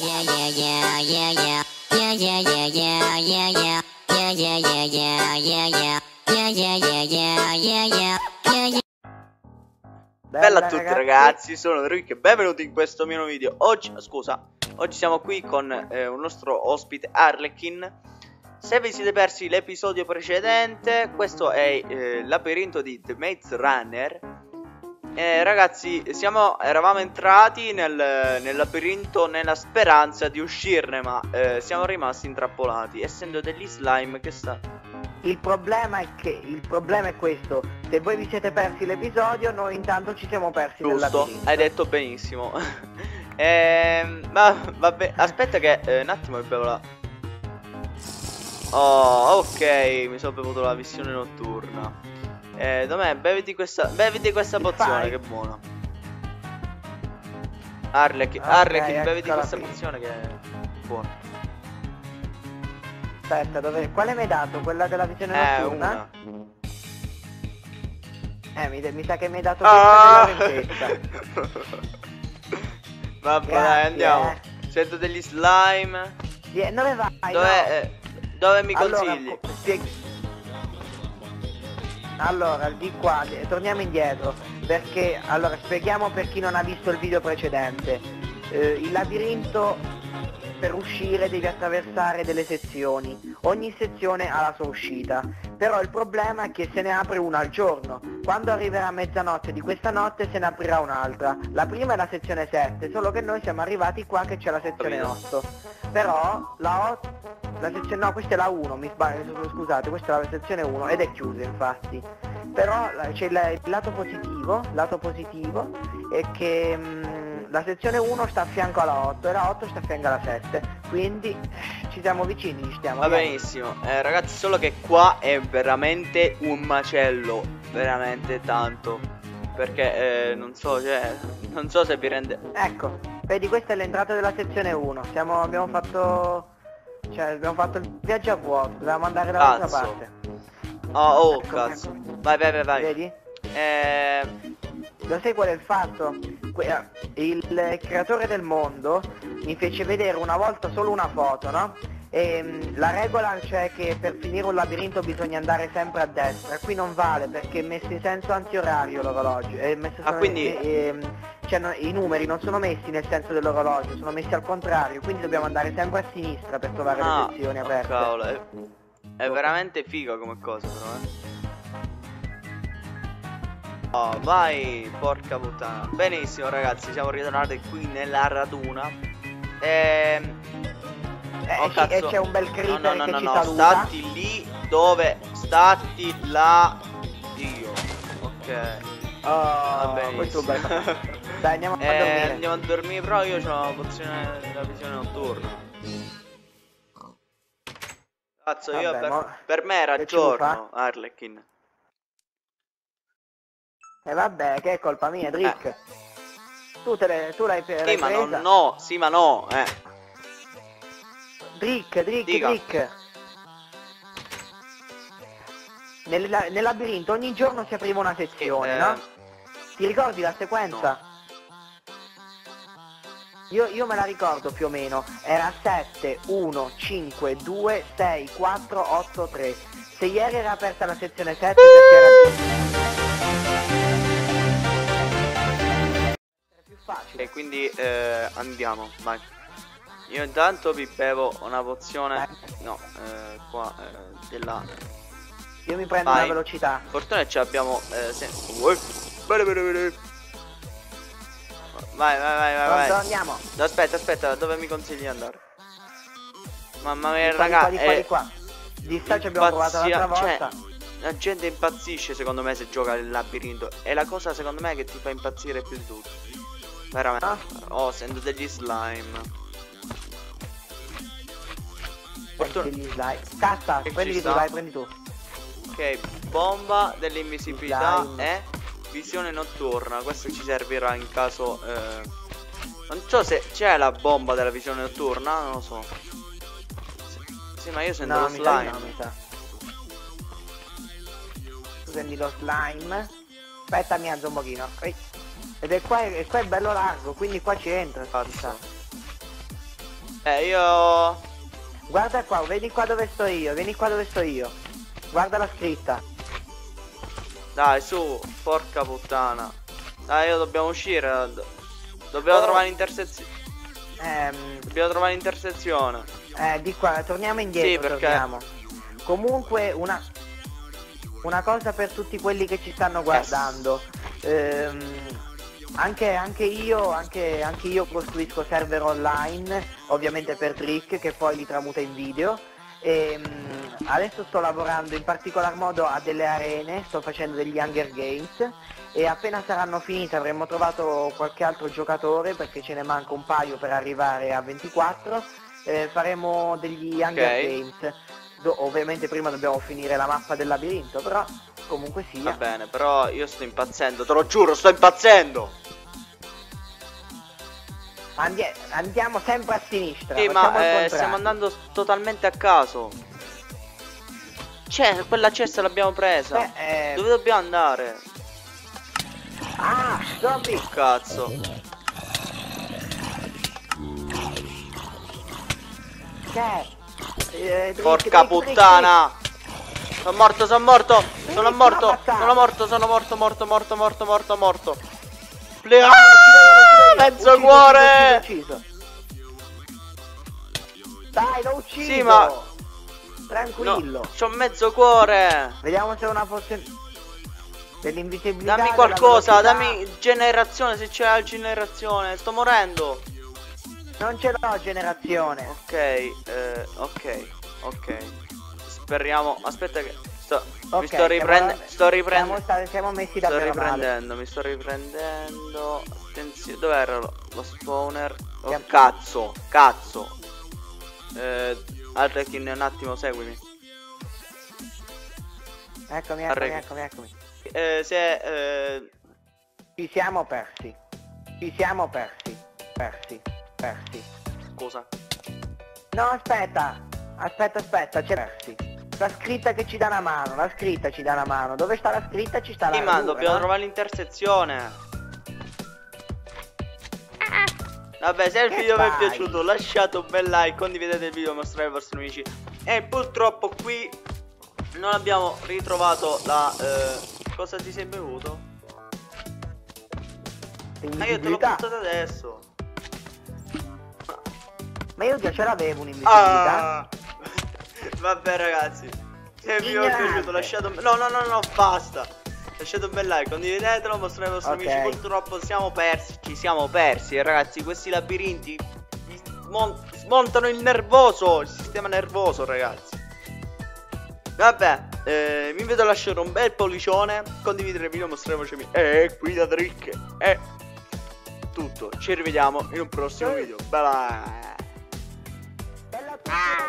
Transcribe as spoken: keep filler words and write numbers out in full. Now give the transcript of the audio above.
Bella a tutti ragazzi, sono Rick e benvenuti in questo mio nuovo video. Oggi, scusa, oggi siamo qui con eh, un nostro ospite Harlequin. Se vi siete persi l'episodio precedente, questo è eh, il labirinto di The Maze Runner. eh, Ragazzi, siamo, eravamo entrati nel, nel labirinto nella speranza di uscirne, ma eh, siamo rimasti intrappolati, essendo degli slime che sta... Il problema è che il problema è questo: se voi vi siete persi l'episodio, noi intanto ci siamo persi nel Giusto, labirinto. hai detto benissimo. ehm, Ma vabbè, aspetta che eh, un attimo che bevo la... Oh, ok, mi sono bevuto la visione notturna. Eh, dov'è? Beviti questa, beviti questa pozione, che buona. Harlequin, Okay, Harlequin, beviti eccola questa qui. pozione che è buona. Aspetta, dove... quale mi hai dato? Quella della visione Eh, notturna? una. Eh, mi, mi sa che mi hai dato Ah! questa della lentezza. Vabbè, Grazie, dai, andiamo. eh. Sento degli slime. Vie- Dove vai? Dove, No. eh, dove mi Allora, consigli? co- spieg- Allora, di qua, eh, torniamo indietro, perché, allora, spieghiamo per chi non ha visto il video precedente. Eh, il labirinto, per uscire devi attraversare delle sezioni, ogni sezione ha la sua uscita, però il problema è che se ne apre una al giorno. Quando arriverà mezzanotte di questa notte se ne aprirà un'altra. La prima è la sezione sette, solo che noi siamo arrivati qua che c'è la sezione Capito. otto. Però la otto, la sezione, no, questa è la uno, mi sbaglio, scusate, questa è la sezione uno ed è chiusa infatti. Però c'è il, il lato positivo, lato positivo è che mh, la sezione uno sta a fianco alla otto e la otto sta a fianco alla sette, quindi eh, ci siamo vicini, ci stiamo. Va vieni. benissimo, eh, ragazzi, solo che qua è veramente un macello, veramente tanto. Perché eh, non so, cioè, non so se vi rende... Ecco, vedi, questa è l'entrata della sezione uno, siamo, abbiamo fatto, cioè abbiamo fatto il viaggio a vuoto, dovevamo andare dall'altra Cazzo. parte. Oh, oh, Ecco, cazzo. ecco. Vai, vai, vai, vai. Vedi? Eh, Lo sai qual è il fatto? Que- Il creatore del mondo mi fece vedere una volta solo una foto, no? E mh, la regola c'è che per finire un labirinto bisogna andare sempre a destra. Qui non vale perché è messo in senso antiorario l'orologio. È messo Ah, quindi- e- e, mh, cioè, no, i numeri non sono messi nel senso dell'orologio, sono messi al contrario, quindi dobbiamo andare sempre a sinistra per trovare ah, le sezioni oh, aperte. cavolo, è, è veramente figo come cosa, però, eh. Oh, vai, porca puttana. Benissimo, ragazzi, siamo ritornati qui nella raduna. Ehm... Eh, Oh, e- cazzo. e c'è un bel No, creeper no, no, che no, ci no, saluta. stati lì dove... Stati là... Dio. Ok. Oh, benissimo. questo è un bel... Dai, andiamo a Eh, dormire. andiamo a dormire, però io ho la pozione della visione notturna. Cazzo, io Vabbè, per, mo- per me era che ci vuoi giorno, Harlequin. E vabbè, che è colpa mia, Drick. Eh. Tu te le, tu l'hai pre- Sì, ma presa. non no, sì, ma no, eh. Drick, Drick, Dica. Drick. Nel, la- nel labirinto ogni giorno si apriva una sezione, eh, no? Ti ricordi la sequenza? Io, io me la ricordo più o meno. Era sette, uno, cinque, due, sei, quattro, otto, tre. Se ieri era aperta la sezione sette perché era... più facile. E quindi eh, andiamo, vai. Io intanto vi bevo una pozione. No, eh, qua eh, della. Io mi prendo Vai. una velocità. Fortuna che ce l'abbiamo. Eh, se... Uè. Bene, bene, bene. Vai, vai, vai, vai, Pronto, vai. andiamo. Aspetta, aspetta, dove mi consigli di andare? Mamma mia, Di qua, raga, di qua, di qua, eh, di qua. Di sta ci abbiamo provato impazzia- l'altra cioè, volta. la gente impazzisce secondo me se gioca il labirinto. È la cosa secondo me che ti fa impazzire più di tutto. Veramente. Ah. Oh, sento degli slime. Fortuna- Prendi gli slime. Cassa, Che prendi ci tu, sta? dai, prendi tu. Ok, bomba dell'invisibilità Slime. e visione notturna. Questo ci servirà in caso eh... non so se c'è la bomba della visione notturna. Non lo so. Sì, ma io sento No, lo mi sa di slime. no, mi sa. Tu prendi lo slime. Aspetta, mi alzo un pochino. Ehi. Ed è qua, e qua è bello largo, quindi qua ci entra. Cazzo. ci sta. Eh, io... Guarda qua, vedi qua dove sto io, vieni qua dove sto io. Guarda la scritta. Dai, su, porca puttana. Dai, io dobbiamo uscire. Dobbiamo Oh. trovare l'intersezione. Ehm, Dobbiamo trovare l'intersezione. eh, di qua, torniamo indietro, Sì, perché- torniamo. Comunque una... Una cosa per tutti quelli che ci stanno guardando. Ehm, anche, anche io, anche, anche io costruisco server online, ovviamente per Trick, che poi li tramuta in video. E, mm, adesso sto lavorando in particolar modo a delle arene, sto facendo degli Hunger Games e appena saranno finite avremo trovato qualche altro giocatore, perché ce ne manca un paio per arrivare a ventiquattro, eh, faremo degli Hunger Ok. Games. Do- ovviamente prima dobbiamo finire la mappa del labirinto, però comunque sia. Va bene, però io sto impazzendo, te lo giuro, sto impazzendo. Andi- andiamo sempre a sinistra. Sì, facciamo il ma eh, contrario. stiamo andando s- totalmente a caso. Cioè, quella cesta l'abbiamo presa. Beh, eh, Dove dobbiamo andare? Ah, zombie! Cazzo. Che? Eh, Drick, Porca Drick, Drick, puttana. Sono morto, sono morto. Sono Benissimo, morto. ammazzato. Sono morto, sono morto, morto, morto, morto, morto, morto. Ple- Drick. Ah, Ah, mezzo ucciso, cuore. ucciso, ucciso. Dai, l'ho ucciso! Sì, ma- Tranquillo. No, c'ho mezzo cuore. Vediamo se è una pozione dell'invisibilità. Dammi della qualcosa, velocità. dammi generazione, se c'è la generazione. Sto morendo. Non ce l'ho generazione. Ok, eh, ok, ok. Speriamo. Aspetta che sto, mi Ok, sto riprendendo. siamo- Sto riprendendo. Siamo, sta- siamo messi Sto davvero male. riprendendo, mi sto riprendendo. Attenzione, dov'era lo, lo spawner? Oh, Siamo- cazzo, cazzo. Eh, Arlekin, un attimo, seguimi. Eccomi, eccomi, Arregui. eccomi, eccomi. Eh, se eh, Ci siamo persi. Ci siamo persi. Persi. Persi. scusa. No, aspetta. Aspetta, aspetta, c'è persi. La scritta che ci dà una mano, la scritta ci dà una mano. Dove sta la scritta ci sta la Sì, ma radura, dobbiamo no? trovare l'intersezione. Vabbè, se il Che video vi è fai? piaciuto lasciate un bel like, condividete il video, mostrate ai vostri amici. E purtroppo qui non abbiamo ritrovato la... Eh, cosa ti sei bevuto? Ma io te l'ho Invisibilità. buttato adesso. Ma io già ce l'avevo un'invisibilità. Ah. Vabbè ragazzi, se il video vi è Ignorante. piaciuto lasciate un... No, no, no, no, basta. Lasciate un bel like, condividetelo, mostrate ai vostri Ok. amici. Purtroppo siamo persi, ci siamo persi, eh, ragazzi. Questi labirinti mi smon- smontano il nervoso, il sistema nervoso, ragazzi. Vabbè, eh, vi invito a lasciare un bel pollicione, condividere il video, mostrare ai vostri amici. E qui da Trick è tutto. Ci rivediamo in un prossimo video. Bye bye. Bella a tutti.